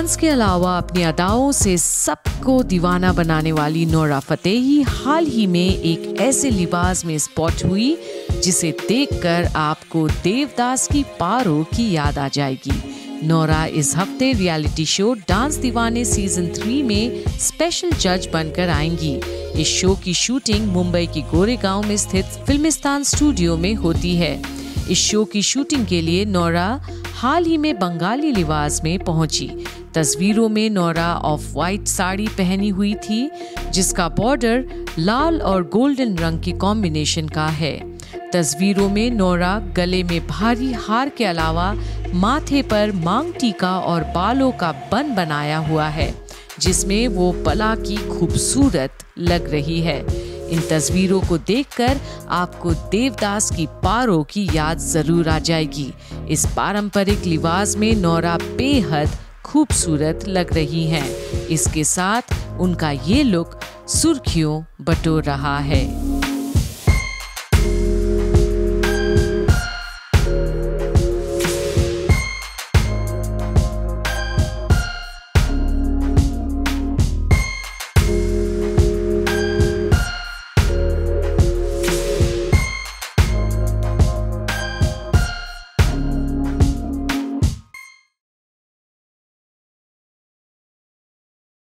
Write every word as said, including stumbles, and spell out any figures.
Dance के अलावा अपनी अदाओं से सबको दीवाना बनाने वाली नोरा फतेही हाल ही में एक ऐसे लिबास में स्पॉट हुई जिसे देखकर आपको देवदास की पारो की याद आ जाएगी। नोरा इस हफ्ते reality show dance Deewane season three में स्पेशल जज बनकर आएंगी। इस शो की शूटिंग मुंबई की गोरेगांव में स्थित फिल्मिस्तान स्टूडियो में होती है। इस शो की शूटिंग के लिए नोरा हाल ही में बंगाली लिबास में पहुंची। तस्वीरों में नोरा ऑफ वाइट साड़ी पहनी हुई थी जिसका बॉर्डर लाल और गोल्डन रंग के कॉम्बिनेशन का है। तस्वीरों में नोरा गले में भारी हार के अलावा माथे पर मांग टीका और बालों का बन बनाया हुआ है जिसमें वो पला की खूबसूरत लग रही है। इन तस्वीरों को देखकर आपको देवदास की पारो की याद जरूर आ जाएगी। इस पारंपरिक लिबास में नोरा बेहद खूबसूरत लग रही हैं। इसके साथ उनका ये लुक सुर्खियों बटोर रहा है।